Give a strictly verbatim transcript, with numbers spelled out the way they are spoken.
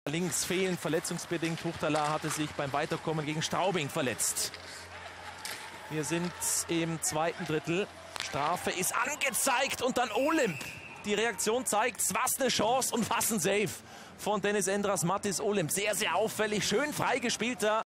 Links fehlen, verletzungsbedingt. Huchtala hatte sich beim Weiterkommen gegen Straubing verletzt. Wir sind im zweiten Drittel. Strafe ist angezeigt und dann Olymp. Die Reaktion zeigt, was eine Chance und was ein Save von Dennis Endras Mattis Olymp. Sehr, sehr auffällig, schön freigespielter.